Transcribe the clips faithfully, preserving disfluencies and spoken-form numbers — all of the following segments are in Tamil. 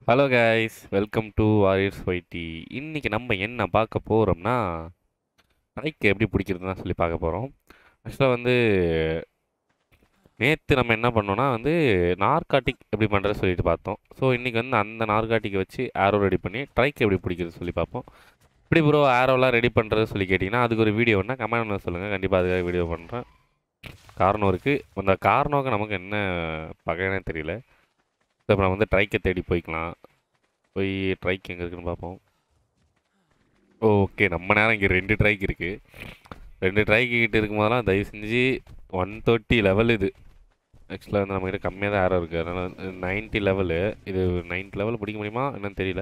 Hello guys, welcome to warriors YT. இன்னைக்கு நம்ம என்ன பார்க்க போகிறோம்னா, ட்ரைக் எப்படி பிடிக்கிறதுன்னு தான் சொல்லி பார்க்க போகிறோம். ஆக்சுவலாக வந்து நேற்று நம்ம என்ன பண்ணோம்னா வந்து நார்காட்டிக் எப்படி பண்ணுறது சொல்லிட்டு பார்த்தோம். ஸோ இன்றைக்கி வந்து அந்த நார்காட்டிக்கை வச்சு ஆரோ ரெடி பண்ணி ட்ரைக் எப்படி பிடிக்கிறது சொல்லி பார்ப்போம். இப்படி ப்ரோ ஆரோலாம் ரெடி பண்ணுறது சொல்லி கேட்டிங்கன்னா அதுக்கு ஒரு வீடியோ வேணால் கமெண்ட் பண்ண சொல்லுங்கள். கண்டிப்பாக அதுக்காக வீடியோ பண்ணுறேன். காரணம் இருக்குது. அந்த காரணம் நமக்கு என்ன பகைனே தெரியல. இப்போ நம்ம வந்து ட்ரைக்கை தேடி போய்க்கலாம். போய் ட்ரைக் எங்கே இருக்குன்னு பார்ப்போம். ஓகே, நம்ம நேரம் இங்கே ரெண்டு ட்ரைக் இருக்குது. ரெண்டு ட்ரைக்கு கிட்ட இருக்கும் போதெல்லாம் தயவு செஞ்சு ஒன் தேர்ட்டி லெவல் இது. ஆக்சுவலாக வந்து நம்மகிட்ட கம்மியாக தான் ஆரோ இருக்குது. அதனால் நைன்ட்டி லெவலு. இது நைன்ட்டி லெவல் பிடிக்க முடியுமா என்னன்னு தெரியல.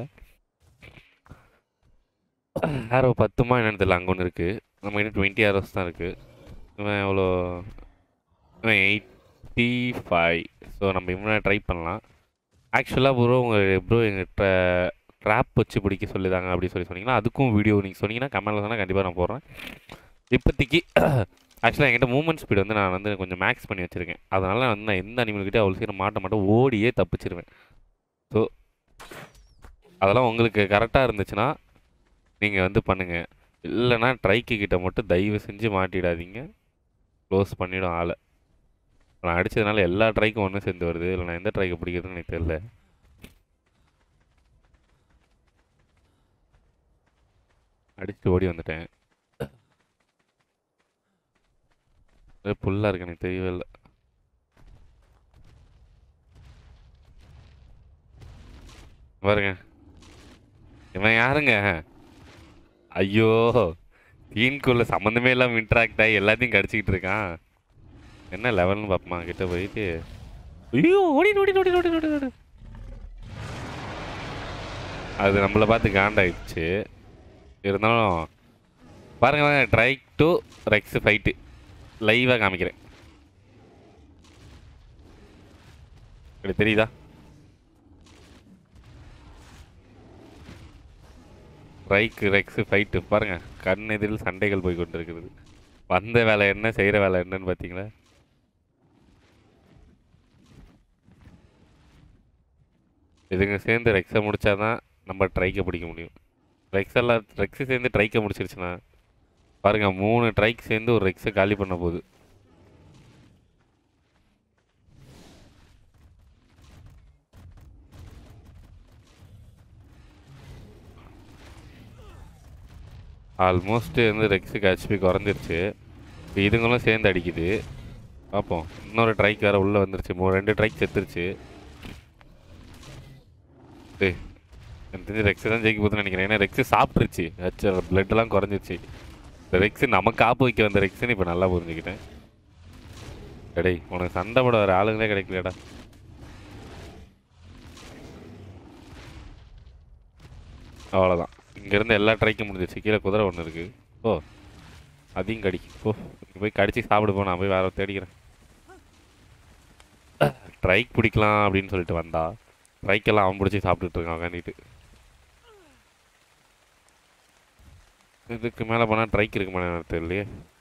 ஆரோ பத்துமா என்னன்னு தெரியல. அங்கே ஒன்று இருக்குது. நம்மகிட்ட டுவெண்ட்டி ஆரோஸ் தான் இருக்குது. இவன் எவ்வளோ? இவன் எயிட்டி ஃபைவ். ஸோ நம்ம இவனை ட்ரை பண்ணலாம். ஆக்சுவலாக ப்ரோ உங்கள் ப்ரோ எங்கள் ட்ர ட்ராப் வச்சு பிடிக்க சொல்லிதாங்க அப்படி சொல்லி சொன்னீங்கன்னா அதுக்கும் வீடியோ நீங்கள் சொன்னீங்கன்னா கமெண்ட்டில் சொன்னால் கண்டிப்பாக நான் போடுறேன். இப்போதைக்கு ஆக்சுவலாக என்கிட்ட மூவ்மெண்ட் ஸ்பீடு வந்து நான் வந்து கொஞ்சம் மேக்ஸ் பண்ணி வச்சுருக்கேன். அதனால் வந்து நான் எந்த அனிமல்கிட்டே அவ்வளோ சீக்கிரம் மாட்ட மாட்டேன், ஓடியே தப்பிச்சிருவேன். ஸோ அதெல்லாம் உங்களுக்கு கரெக்டாக இருந்துச்சுன்னா நீங்கள் வந்து பண்ணுங்கள். இல்லைனா ட்ரைக்கு கிட்ட மட்டும் தயவு செஞ்சு மாட்டிடாதீங்க. க்ளோஸ் பண்ணிவிடும் ஆளை. நான் அடித்ததுனால எல்லா ட்ரைக்கும் ஒன்றும் சேர்ந்து வருது. இல்லை நான் எந்த ட்ரைக்கை பிடிக்கிறதுன்னு எனக்கு தெரியல. அடிச்சுட்டு ஓடி வந்துட்டேன். புல்லாக இருக்கு, எனக்கு தெரியவே இல்லை. பாருங்க, இவன் யாருங்க? ஐயோ, தீன்குள்ள சம்மந்தமே இல்லாமல் இன்ட்ராக்ட் ஆகி எல்லாத்தையும் கடிச்சிக்கிட்டு இருக்கான். என்ன லெவல்னு பார்ப்போமா கிட்ட போயிட்டு. ஐயோ, ஓடி ஓடி ஓடி ஓடி ஓடி ஓடி. அது நம்மளை பார்த்து காண்டாயிடுச்சு. இருந்தாலும் பாருங்க, ட்ரைக் டு ரெக்ஸ் ஃபைட்டு லைவாக காமிக்கிறேன். இப்படி தெரியுதா? ட்ரைக் ரெக்ஸ் ஃபைட்டு பாருங்கள். கண் எதிரில் சண்டைகள் போய் கொண்டு இருக்கிறது. வந்த வேலை என்ன, செய்கிற வேலை என்னன்னு பார்த்தீங்களா? இதுங்க சேர்ந்து ரெக்ஸை முடித்தாதான் நம்ம ட்ரைக்கை பிடிக்க முடியும். ரெக்ஸ் எல்லாம் ரெக்ஸை சேர்ந்து ட்ரைக்கை முடிச்சிருச்சுன்னா பாருங்கள், மூணு ட்ரைக் சேர்ந்து ஒரு ரெக்ஸை காலி பண்ண போகுது. ஆல்மோஸ்ட் வந்து ரெக்ஸுக்கு ஹெச்பி குறைஞ்சிருச்சு. இப்போ இதுங்களும் சேர்ந்து அடிக்குது. பார்ப்போம். இன்னொரு ட்ரைக் வேறு உள்ளே வந்துருச்சு. மூணு ரெண்டு ட்ரைக் செத்துருச்சு. டே எனக்கு தெரிஞ்சு ரெக்ஸு தான் ஜெயிக்க போகுதுன்னு நினைக்கிறேன். ஏன்னா ரெக்ஸு சாப்பிட்ருச்சு. ஹெச் பிளட்டெல்லாம் குறைஞ்சிருச்சு. இந்த ரெக்ஸு நமக்கு ஆப்பு வைக்க வந்த ரெக்ஸுன்னு இப்போ நல்லா புரிஞ்சுக்கிட்டேன். டேய், உனக்கு சண்டை போட வர ஆளுங்களே கிடைக்கலடா. அவ்வளோதான். இங்கேருந்து எல்லா ட்ரைக்கும் முடிஞ்சிச்சு. கீழே குதிரை ஒன்று இருக்குது. ஓ, அதையும் கடிக்கு. ஓ, இங்கே போய் கடிச்சு சாப்பிடு போ. நான் போய் வேற தேடிக்கிறேன். ட்ரைக் பிடிக்கலாம் அப்படின்னு சொல்லிட்டு வந்தா ட்ரைக்கெல்லாம் அவன் பிடிச்சி சாப்பிட்டுட்டு இருக்கான் உட்காந்துட்டு. இதுக்கு மேலே போனால் ட்ரைக் இருக்குமானே எனக்கு தெரியலையே.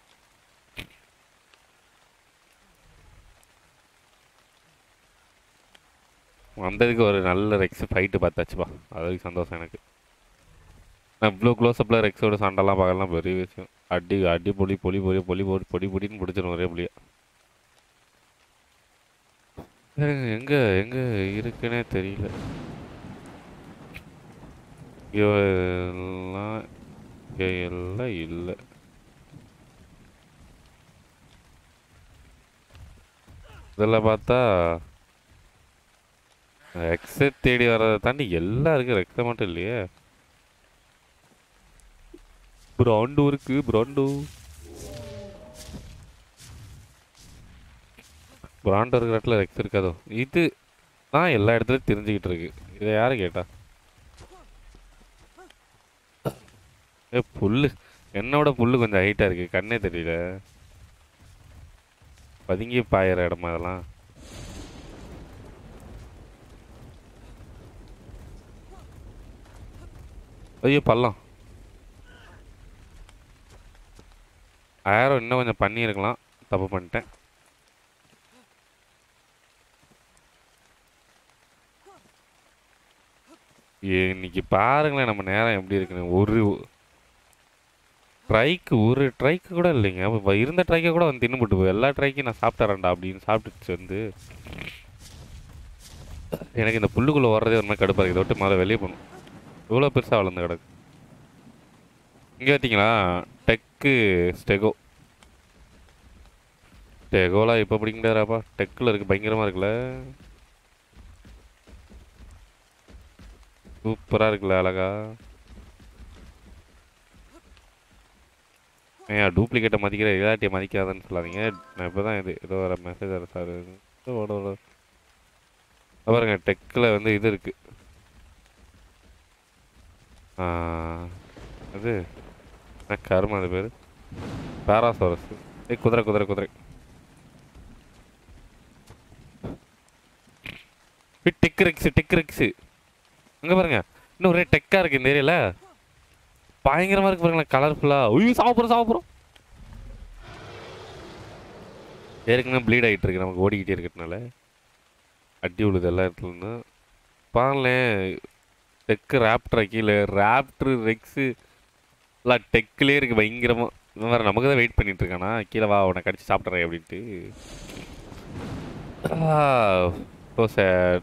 வந்ததுக்கு ஒரு நல்ல ரெக்ஸ் ஃபைட்டு பார்த்தாச்சுப்பா. அதுக்கு சந்தோஷம் எனக்கு. நான் இவ்வளோ க்ளோஸ்அப்பில் ரெக்ஸோட சண்டைலாம் பார்க்கலாம் பெரிய விஷயம். அடி அடி பொலி பொலி பொலி பொலி பொடி பொடி பொடின்னு பிடிச்சிடும் ஒரே புளியா. எங்கே எங்கே இருக்குன்னே தெரியல. எல்லாம் எல்லாம் இல்லை. இதில் பார்த்தா ரெக்ஸை தேடி வர்றதை தாண்டி எல்லாம் இருக்குது. ரெக்ஸை மட்டும் இல்லையே. பிராண்டோ இருக்கு. பிராண்டோ பிராண்டோ இருக்கிற இடத்துல ரெக்ஸ் இருக்காதோ. இது தான் எல்லா இடத்துலையும் தெரிஞ்சுக்கிட்டு இருக்கு. இதை யாரு கேட்டா? ஏ புல்லு, என்னோட புல்லு கொஞ்சம் ஹைட்டாக இருக்குது. கண்ணே தெரியல. பதுங்கி பாயிற இடமா அதெல்லாம். ஐயோ பள்ளம். ஆயிரம் இன்னும் கொஞ்சம் பண்ணியிருக்கலாம். தப்பு பண்ணிட்டேன். இன்னைக்கு பாருங்களேன் நம்ம நேரம் எப்படி இருக்குன்னு. ஒரு ட்ரைக்கு ஒரு ட்ரைக்கு கூட இல்லைங்க. அப்ப இருந்த ட்ரைக்கை கூட வந்து தின்னுபிட்டு போய் எல்லா ட்ரைக்கையும் நான் சாப்பிட்டறேன்டா அப்படின்னு சாப்பிட்டுச்சு வந்து. எனக்கு இந்த புல்லுக்குள்ளே வர்றதே ஒரு மாதிரி கடுப்பாக இருக்குது. இதை விட்டு மேலே வெளியே போகணும். இவ்வளோ பெருசாக வளர்ந்த கிடக்கு. இங்கே பார்த்தீங்களா டெக்கு ஸ்டெகோ. ஸ்டெகோலாம் இப்போ பிடிக்க முடியாதாப்பா. டெக்கில் இருக்குது பயங்கரமாக இருக்குல்ல. சூப்பராக இருக்குல்ல அழகா. ஏன் டூப்ளிகேட்டை மதிக்கிற இல்லாட்டியை மதிக்காதன்னு சொல்லாதீங்க. நான் இப்போ தான் இது ஏதோ வர மெசேஜ் வர சார் ஓட ஓட பாருங்க டெக்கில் வந்து இது இருக்கு. அது கருமா அது பேர் பேராசோரஸ். ஏ குதிரை குதிரை குதிரை டெக் ரெக்ஸு டெக் ரெக்ஸு. அங்கே பாருங்க இன்னும் ஒரே டெக்காக இருக்குது இந்த ஏரியாவில். பயங்கரமாக இருக்கு பாருங்களேன் கலர்ஃபுல்லாக. ஐயோ சாப்பிட்றோம் சாப்பிட்றோம். ஏற்கனவே ப்ளீட் ஆகிட்டு இருக்கு நமக்கு ஓடிக்கிட்டே இருக்கிறதுனால. அடி விழுது எல்லா இடத்துலன்னு பாருங்களேன். டெக்கு ராப்டர் கீழே ராப்டர் ரெக்ஸு எல்லாம் டெக்கிலே இருக்குது பயங்கரமாக. வேறு நமக்கு தான் வெயிட் பண்ணிட்டு இருக்கானா கீழே வா உன்னை கடிச்சு சாப்பிட்றேன் அப்படின்ட்டு. ஸோ சார்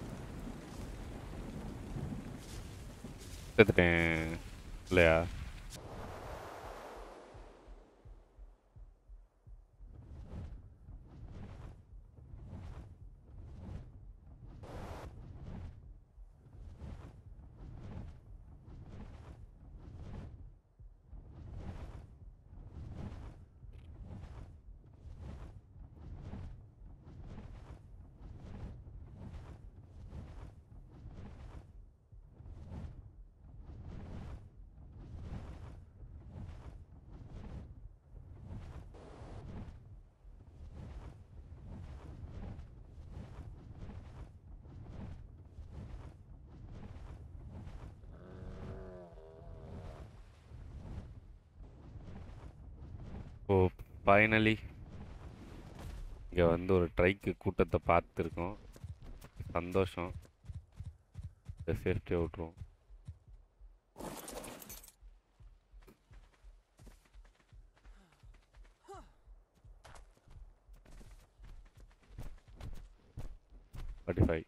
செத்துட்டேன் இல்லையா. ஓ ஃபைனலி இங்கே வந்து ஒரு ட்ரைக்கு கூட்டத்தை பார்த்துருக்கோம். சந்தோஷம். சேஃப்டியாக விட்ருவோம். ஃபார்ட்டி ஃபைவ்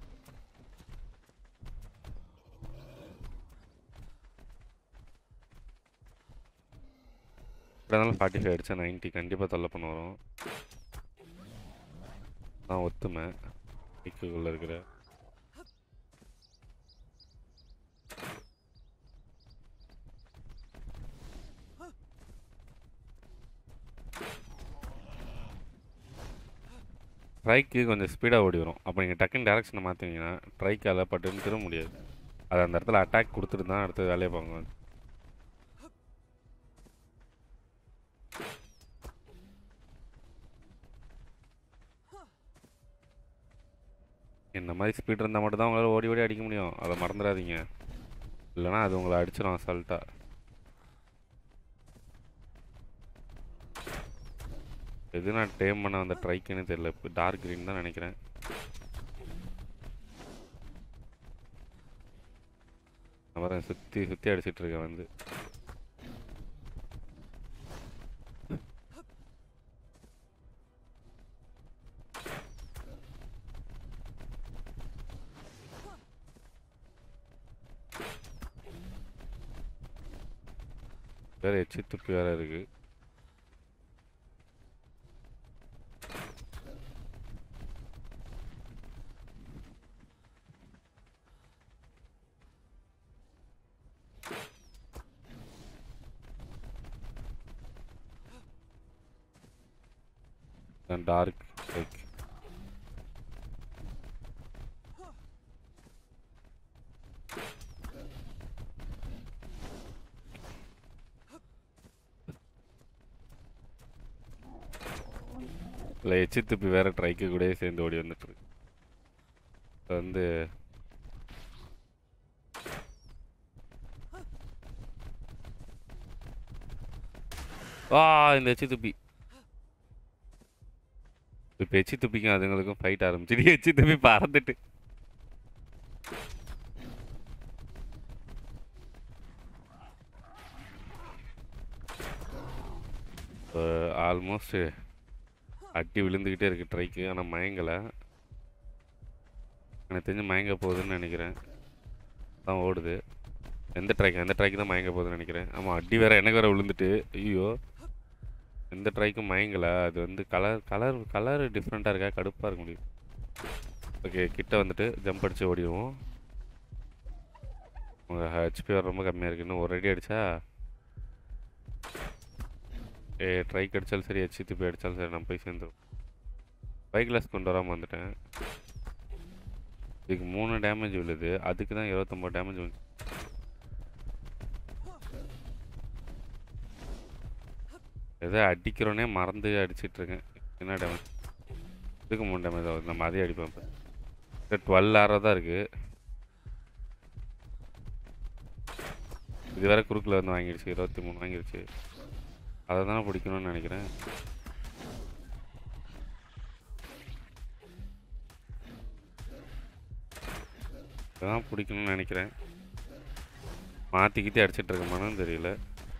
இருந்தாலும் ஃபார்ட்டி ஃபைவ் அடித்தா நைன்ட்டி கண்டிப்பாக தொல்லை பண்ண வரும். நான் ஒத்துமை வீக்குக்குள்ளே இருக்கிற ட்ரைக்கு கொஞ்சம் ஸ்பீடாக ஓடி வரும். அப்போ நீங்கள் டக்குன்னு டேரக்ஷனை மாற்றினீங்கன்னா ட்ரைக்கால் பட்டுன்னு திரும்ப முடியாது. அது அந்த இடத்துல அட்டாக் கொடுத்துட்டு தான் அடுத்த வேலையை பார்க்கணும். இந்த மாதிரி ஸ்பீட் இருந்தால் மட்டும் தான் உங்களால் ஓடி ஓடி அடிக்க முடியும். அதை மறந்துடாதீங்க. இல்லைனா அது உங்களை அடிச்சிடும் அசால்ட்டாக. எது நான் டேம் பண்ண அந்த ட்ரைக்குன்னு தெரியல. இப்போ டார்க் க்ரீன் தான் நினைக்கிறேன். அப்புறம் சுற்றி சுற்றி அடிச்சிட்டு இருக்கேன் வந்து. வேறு எச்சி துப்பி வேறு இருக்குது. டார்க் லைக் இல்லை எச்சி துப்பி வேறு ட்ரைக்கு கூட சேர்ந்து ஓடி வந்துட்டுருக்கு வந்து. ஆ இந்த எச்சி துப்பி இப்போ எச்சி துப்பிக்கும் அதுங்களுக்கும் ஃபைட் ஆரம்பிச்சு. எச்சி துப்பி பறந்துட்டு ஆல்மோஸ்ட் அடி விழுந்துக்கிட்டே இருக்குது ட்ரைக்கு. ஆனால் மயங்கலை. எனக்கு தெரிஞ்சு மயங்க போகுதுன்னு நினைக்கிறேன். தான் ஓடுது. எந்த ட்ரைக் எந்த ட்ரைக்கு தான் மயங்க போகுதுன்னு நினைக்கிறேன். ஆமாம், அடி வேறு எனக்கு வேறு விழுந்துட்டு. ஐயோ, எந்த ட்ரைக்கும் மயங்கலை. அது வந்து கலர் கலர் கலர் டிஃப்ரெண்ட்டாக இருக்கா, கடுப்பாக இருக்க முடியும். ஓகே, கிட்ட வந்துட்டு ஜம்ப் அடித்து ஓடிடுவோம். உங்கள் ஹெச்பி வேறு ரொம்ப கம்மியாக இருக்குது. இன்னும் ஒரு அடி அடித்தா ஏ ட்ரைக் அடித்தாலும் சரி, ஹெச்சி திருப்பி அடித்தாலும் சரி நம்ம போய் சேர்ந்துடும். ஃபைவ் கிளாஸ் கொண்டு வராமல் வந்துட்டேன். இதுக்கு மூணு டேமேஜ் விழுது, அதுக்கு தான் இருபத்தொம்பது டேமேஜ் விழுது. எதோ அடிக்கிறோன்னே மறந்து அடிச்சிட்ருக்கேன். என்ன டேமேஜ்? இதுக்கு மூணு டேமேஜ் ஆகுது. நம்ம அதே அடிப்போம். இப்போ டுவெல் ஆறாக தான் இருக்குது. இது வேறு குறுக்கில் வந்து வாங்கிடுச்சு. இருபத்தி மூணு வாங்கிடுச்சு. அதை தானே பிடிக்கணும்னு நினைக்கிறேன். அதான் பிடிக்கணும்னு நினைக்கிறேன். மாற்றிக்கிட்டே அடிச்சிட்டு இருக்கமானு தெரியல.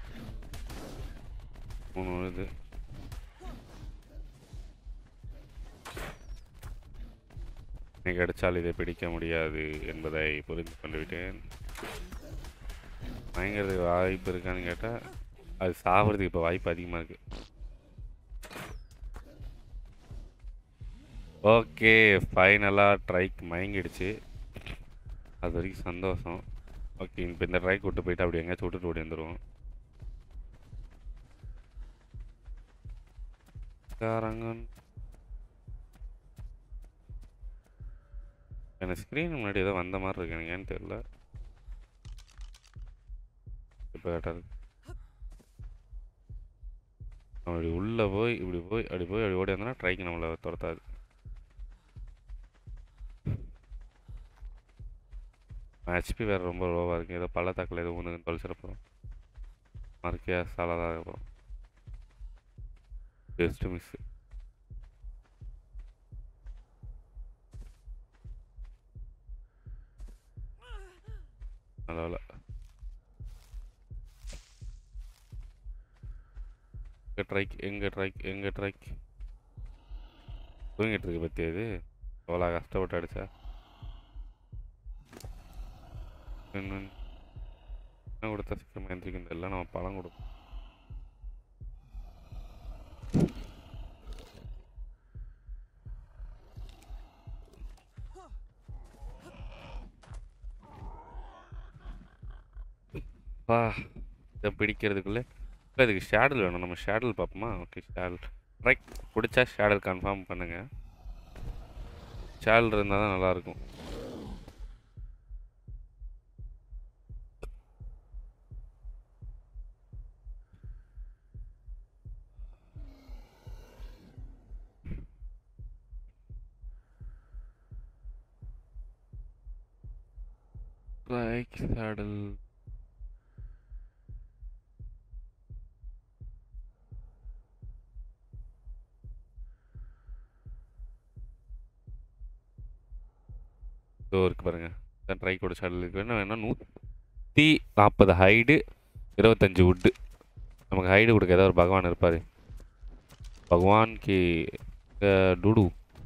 மூணு வருது. இன்னைக்கு அடித்தால் இதை பிடிக்க முடியாது என்பதை புரிந்து கொண்டு விட்டேன். மயங்கிறதுக்கு வாய்ப்பு இருக்கான்னு கேட்டால் அது சாகிறதுக்கு இப்போ வாய்ப்பு அதிகமாக இருக்குது. ஓகே, ஃபைனலாக ட்ரைக் மயங்கிடுச்சு. அது வரைக்கும் சந்தோஷம். ஓகே, இப்போ இந்த ட்ரைக் விட்டு போயிட்டு அப்படி எங்கேயாச்சும் விட்டுட்டு ஓடி வந்துடுவோம். காரங்கன் எனக்கு ஸ்க்ரீன் முன்னாடி ஏதோ வந்த மாதிரி இருக்கு. எனக்கு ஏன்னு தெரியல. இப்போ கேட்டாரு அப்படி உள்ளே போய் இப்படி போய் அப்படி போய் அப்படி ஓடி வந்தோன்னா ட்ரைக்கு நம்மளை துரத்தாது. ஹெச்பி வேறு ரொம்ப லோவாக இருக்குது. ஏதோ பள்ளத்தாக்கில் எதுவும் ஒன்று தொலைச்சிடப்போம். மறுக்கையா சாலாதான் இருப்போம். Best miss. நல்ல எங்கே ட்ரைக் எங்கே ட்ரைக் எங்கே ட்ரைக் தூங்கிட்டு இருக்கு பற்றி. அது எவ்வளோ கஷ்டப்பட்டு அடிச்சா. என்ன கொடுத்தா சீக்கிரமாக எந்திரிக்கும் தெரியல. நம்ம பழம் கொடுப்போம். பா இதை பிடிக்கிறதுக்குள்ளே இல்லை. இதுக்கு ஷேடல் வேணும். நம்ம ஷேடல் பார்ப்போமா? ஓகே, ஷேடல் ட்ரைக் பிடிச்சா ஷேடல் கன்ஃபார்ம் பண்ணுங்கள். ஷேடல் இருந்தால் தான் நல்லாயிருக்கும். ட்ரைக் ஷேடல் இதோ இருக்குது பாருங்கள். தான் ட்ரைக்கோட ஷேடல் இருக்குது. என்ன வேணால் நூற்றி நாற்பது ஹைடு, இருபத்தஞ்சி வுட்டு. நமக்கு ஹைடு கொடுக்க ஏதாவது ஒரு பகவான் இருப்பார். பகவான் கி டுடு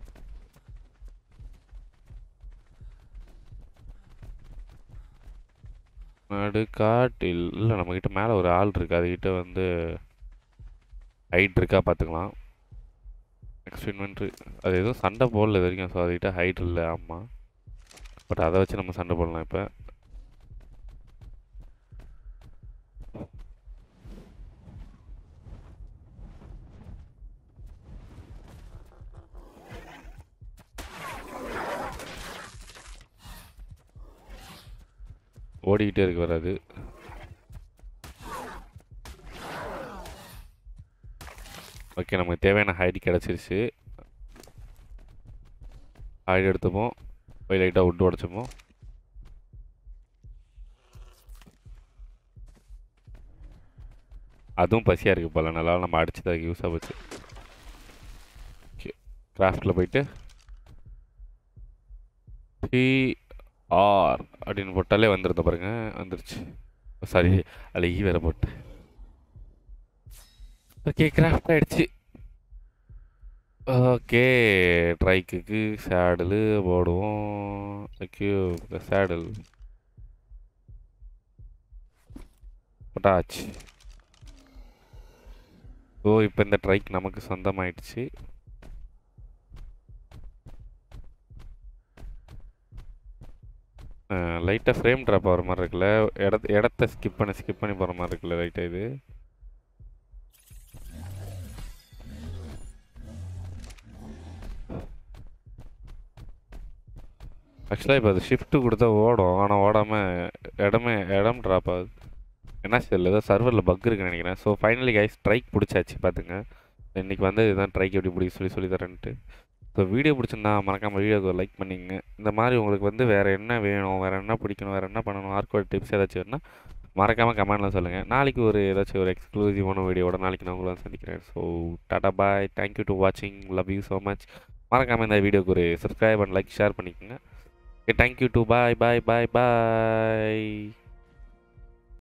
நடுக்காட்டில் இல்லை. நம்மக்கிட்ட மேலே ஒரு ஆள் இருக்குது. அதுக்கிட்ட வந்து ஹைட் இருக்கா பார்த்துக்கலாம். நெக்ஸ்ட் இன்வென்ட்ரி அது எதுவும் சண்டை போடல இது வரைக்கும். ஸோ அதுக்கிட்ட ஹைட் இல்லை. ஆமாம், பட் அதை வச்சு நம்ம சண்டை போடலாம். இப்போ ஓடிக்கிட்டே இருக்கு வராது. ஓகே, நமக்கு தேவையான ஹைட் கிடச்சிருச்சு. ஹைட் எடுத்துப்போம். போய் லைட்டாக விட்டு உடச்சிப்போம். அதுவும் பசியாக இருக்குது போல. நல்லா நம்ம அடிச்சு தான் யூஸாக போச்சு. ஓகே, கிராஃப்டில் போயிட்டு டி ஆர் அப்படின்னு போட்டாலே வந்துருந்த பாருங்க. வந்துருச்சு. சாரி, அதில் ஈ வேற போட்டேன். ஓகே கிராஃப்ட் ஆயிடுச்சு. ஓகே ட்ரைக்குக்கு சேடலு போடுவோம். ஓகே சேடல் போட்டாச்சு. ஸோ இப்போ இந்த ட்ரைக் நமக்கு சொந்தமாயிடுச்சு. லைட்டாக ஃப்ரேம் ட்ராப் ஆகிற மாதிரி இருக்குல்ல, இடத்த இடத்த ஸ்கிப் பண்ணி ஸ்கிப் பண்ணி போகிற மாதிரி இருக்குல்ல லைட்டாக இது. ஆக்சுவலாக இப்போ அது ஷிஃப்ட்டு கொடுத்தா ஓடும், ஆனால் ஓடாமல் இடமே இடம் ட்ராப் ஆகுது. என்ன சார் ஏதோ சர்வரில் பக் இருக்குன்னு நினைக்கிறேன். ஸோ ஃபைனலி கைஸ் ட்ரைக் பிடிச்சாச்சு பார்த்துங்க. இன்றைக்கி வந்து இதுதான் ட்ரைக் எப்படி பிடிக்க சொல்லி சொல்லி தரேன்ட்டு. ஸோ வீடியோ பிடிச்சிருந்தா மறக்காமல் வீடியோக்கு லைக் பண்ணிங்க. இந்த மாதிரி உங்களுக்கு வந்து வேறு என்ன வேணும், வேறு என்ன பிடிக்கணும், வேறு என்ன பண்ணணும், ஆர்க்கோட டிப்ஸ் ஏதாச்சும் வேணுன்னா மறக்காமல் கமெண்ட்டில் சொல்லுங்கள். நாளைக்கு ஒரு ஏதாச்சும் ஒரு எக்ஸ்க்ளூசிவான வீடியோட நாளைக்கு நான் உங்களை சந்திக்கிறேன். So tata bye, thank you to வாட்சிங், லவ் யூ ஸோ மச். மறக்காமல் இந்த வீடியோக்கு ஒரு சப்ஸ்கிரைப் அண்ட் லைக் ஷேர் பண்ணிக்கோங்க. Okay thank you to bye bye bye bye.